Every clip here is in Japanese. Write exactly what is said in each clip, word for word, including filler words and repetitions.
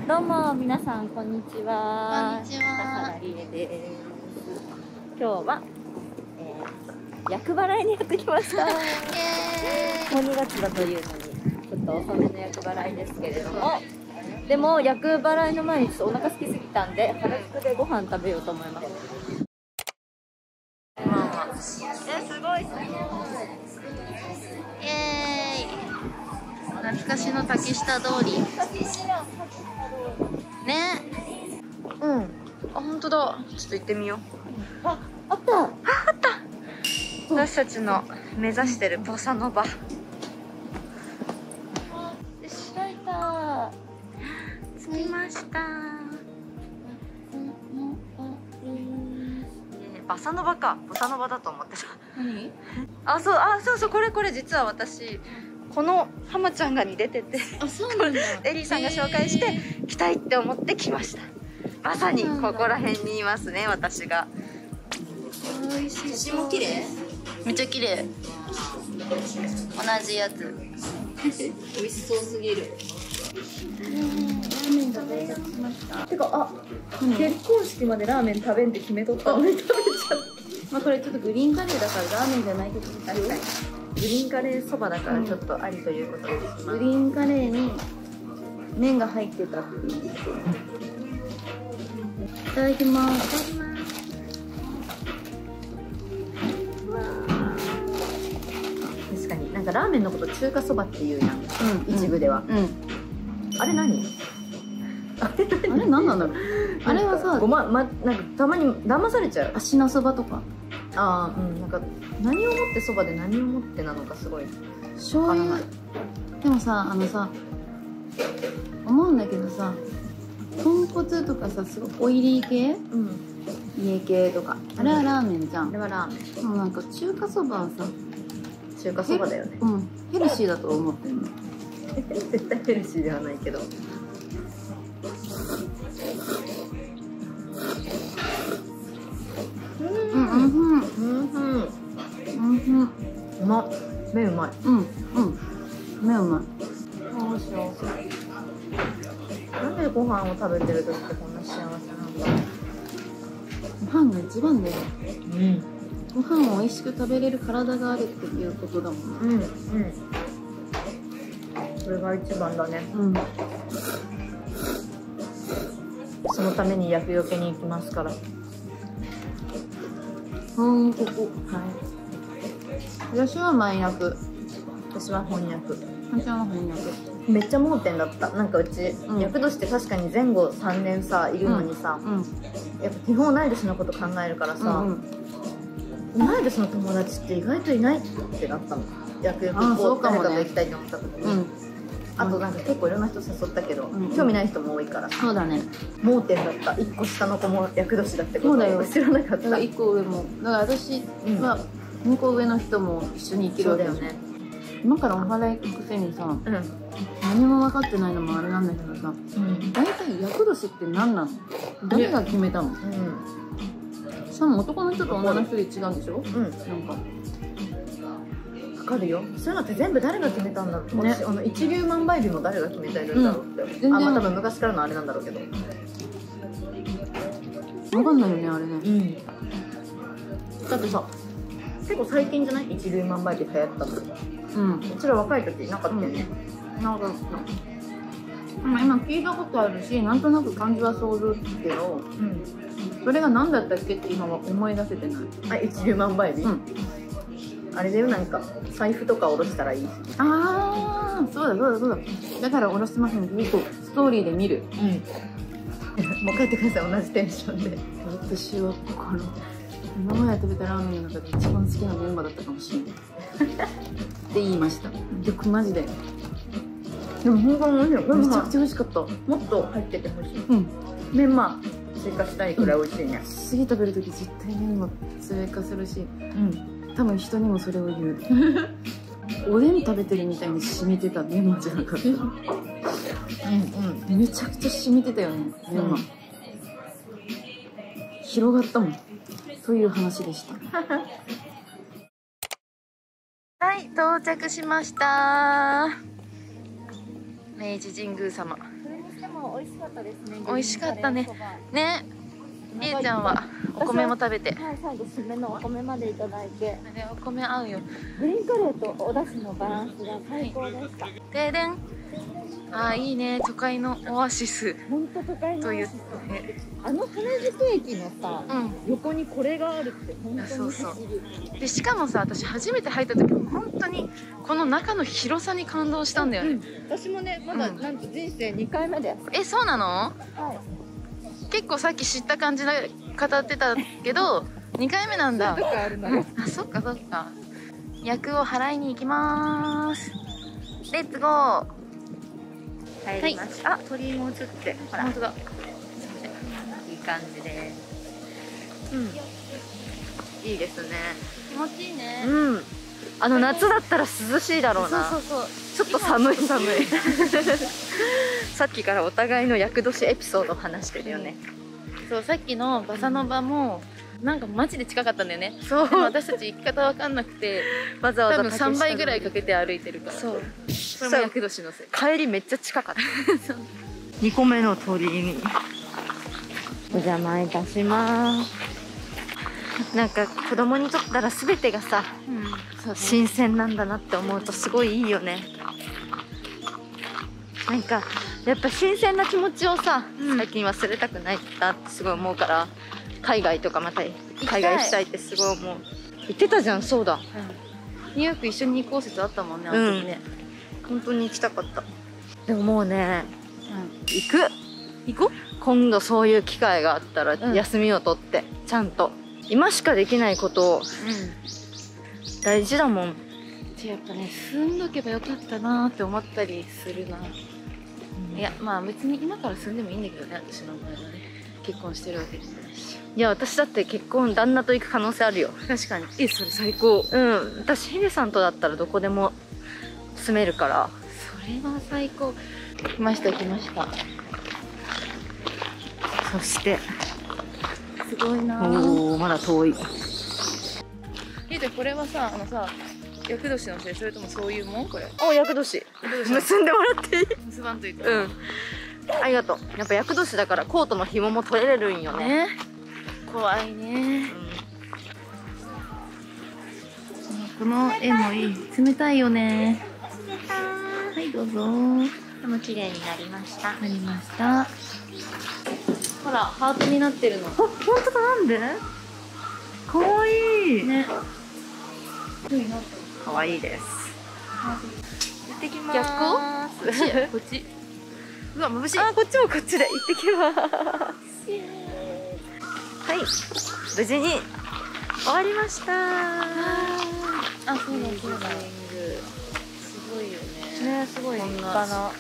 どうも皆さんこんにちは。 こんにちは。 高原理恵です。今日は、えー、厄払いにやってきました。もうにがつだというのにちょっと遅めの厄払いですけれども、でも厄払いの前にちょっとお腹空きすぎたんで原宿でご飯食べようと思います。え、すごい。 イエーイ。懐かしの竹下通り。ね。うん。あ、本当だ。ちょっと行ってみよう。 あ、あった。あ、 あった。私たちの目指してるボサノバ。 着いた。 着きました。ボサノバか。ボサノバだと思ってた。 何？ あ、そう、あ、そうそう、これこれ実は私。この浜ちゃんがに出てて、 あ、そうなんだ。 エリーさんが紹介して来たいって思って来ました。まさにここら辺にいますね、私が。 おいしそう。も綺麗？ めっちゃ綺麗。同じやつ。 美味しそうすぎる。ラーメンが到着しました。てか、あ、結婚式までラーメン食べんって決めとったのに食べちゃった。まあこれちょっとグリーンカレーだからラーメンじゃないけど、確かにグリーンカレーそばだからちょっとありということです。グリーンカレーに麺が入ってたっていう。いただきます。確かになんかラーメンのこと中華そばっていうやん、うん、一部では、うん、あれ何あれ何あれ何なんだろう。あれはさ、ごま、ま、なんかたまに騙されちゃう。あ、品そばとか。ああ、うん、なんか何をもってそばで何をもってなのかすごい醤油。でもさ、あのさ、思うんだけどさ、豚骨とかさ、すごいオイリー系、うん、家系とか、あれはラーメンじゃん。あれはラーメン。でもなんか中華そばはさ、 中華そばだよね。 うん、ヘルシーだと思ってるの。 絶対ヘルシーではないけど。うんうんうんうんうんうん。うまっ。麺うまい。うんうん。 麺うまい。 どうしよう。なんでご飯を食べてる時ってこんな幸せなんだ。 ご飯が一番だよ。 うん。 ご飯を美味しく食べれる体があるっていうことだもん。 うんうん。それが一番だね。うん。そのために厄除けに行きますから。 うん、ここ。はい。私は前役。 私は翻訳。 私は翻訳。 めっちゃ盲点だった。なんかうち、うん、厄年って確かに前後さんねんさいるのにさ、うんうん、やっぱ基本同い年のこと考えるからさ、うんうん、同い年の友達って意外といないってなったの。厄除けこう誰かと行きたいと思った時に。うん、あとなんか結構いろんな人誘ったけど、うん、興味ない人も多いから。 そうだね。 盲点だった。いっこ下の子も厄年だってことを知らなかった。だからいっこ上も。だから私はにこ上の人も一緒に生きるわけだよね。今からお祓い行くくせにさ、うん、何も分かってないのもあれなんだけどさ、うん、大体厄年って何なの？誰が決めたの？うん、しかも男の人と女の人で違うんでしょ？うん、なんか分かるよ。そういうのって全部誰が決めたんだろう、ね、あの一粒万倍日も誰が決めてるんだろうって、うん、あ、まあ多分昔からのあれなんだろうけど分かんないよね、あれね。うん、 だってさ、結構最近じゃない？一粒万倍日流行ったの。うん、うちら若い時なかったよね。 うん、なかった。まあ今聞いたことあるし、なんとなく感じは想像つくけど、うん、それが何だったっけって今は思い出せてない。 あ、一粒万倍日、うん、あれだよ、なんか財布とか下ろしたらいい。 ああ、そうだそうだそうだ。だから下ろしてますね。結構ストーリーで見る。うん、 もう帰ってください、同じテンションで。 私はこの今まで食べたラーメンの中で一番好きなメンバーだったかもしれないって言いました。で、マジで。 でも本当に美味しい。 めちゃくちゃ美味しかった。 もっと入っててほしい。うん。メンマ追加したいくらい美味しいね。 うん、次食べるとき絶対メンマ追加するし、うん。多分人にもそれを言う。おでん食べてるみたいに染みてたメンマじゃなかった。うんうん。めちゃくちゃ染みてたよね、メンマ。うん、広がったもん。という話でした。はい、到着しました。明治神宮様。 も美味しかったですね。 美味しかったね。ね。りえちゃんはお米も食べて。 はい、最後締めのお米までいただいて。 お米合うよ。 グリーンカレーとお出汁のバランスが最高でした。 停電。ああ、いいね。都会のオアシス。 本当都会のという。 あの原宿駅のさ、うん、横にこれがあるって本当に不思議。そうそうでしかもさ、私初めて入った時本当にこの中の広さに感動したんだよね。うん、 私もね、まだなんと人生にかいめです。 え、そうなの？はい。結構さっき知った感じで語ってたけどにかいめなんだ。あ、そっかそっか。役を払いに行きまーす。レッツゴー。 入りました。はい、あ、鳥居も映って、 ほら。本当だ。 いい感じです。うん。いいですね。 気持ちいいね。 うん。あの夏だったら涼しいだろうな。 そうそうそう。ちょっと寒い寒い。さっきからお互いの厄年エピソードを話してるよね。 うん、そう、さっきのバサノバも。なんかマジで近かったんだよね。 そう。 でも私たち行き方わかんなくて、 わざわざ多分さんばいぐらいかけて歩いてるから。そう。これも厄年のせい。 帰りめっちゃ近かった。にこめの鳥居にお邪魔いたします。なんか子供にとったら全てがさ、うん、そうね、新鮮なんだなって思うとすごいいいよね。なんかやっぱ新鮮な気持ちをさ、うん、最近忘れたくないなってすごい思うから、海外とかまた海外したいってすごい思う。言ってたじゃん。そうだ、うん、 ニューヨーク一緒に行こう説あったもんね、あの時ね。 うん、本当に行きたかった。でももうね、うん、行く行こう。 今度そういう機会があったら休みを取って、うん、ちゃんと今しかできないことを、うん、大事だもん。 やっぱね、住んどけばよかったなーって思ったりするな。うん、いや、まあ別に今から住んでもいいんだけどね、私の場合はね。結婚してるわけじゃないし。 いや、私だって結婚旦那と行く可能性あるよ。 確かに。え、それ最高。 うん、私ヒデさんとだったらどこでも住めるから。 それは最高。来ました来ました。 そしてすごいな。 おお、まだ遠い。 え、じゃこれはさ、あのさ、厄年のせい、それともそういうもん？これ。 お、厄年。結んでもらっていい？ 結ばんといて。 うん。ありがとう。やっぱ厄年だからコートの紐も取れるんよね。ね、 怖いね。うん、この絵もいい。冷たいよね。はい、どうぞ。 でも綺麗になりました。 なりました。ほら、ハートになってるの。あ、 本当だ。なんで？可愛いね。可愛いです。行ってきます。 逆？こっち？こっち。うわ、眩しい。 あ、こっちもこっちで行ってきます。はい、無事に終わりました。あ、 そうだそうだ。すごいよね。 ね、すごい立派な。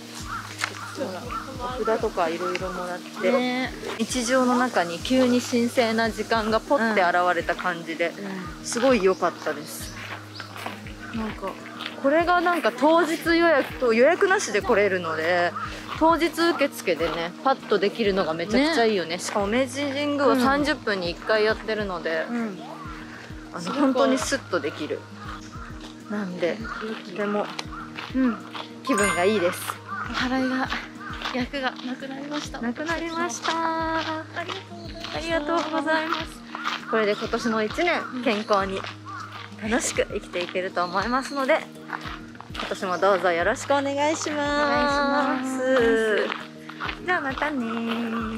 お札とかいろいろもらって、ね、日常の中に急に神聖な時間がポッて現れた感じで、うん、すごい良かったです。なんかこれがなんか当日予約と予約なしで来れるので、当日受付でねパッとできるのがめちゃくちゃいいよね。しかも明治神宮はさんじゅっぷんにいっかいやってるので、うん、あの本当にスッとできる。なんでとても、うん、気分がいいです。 払いが役がなくなりました。 なくなりました。ありがとうございます。これで今年のいちねん健康に楽しく生きていけると思いますので、今年もどうぞよろしくお願いします。お願いします。じゃあまたね。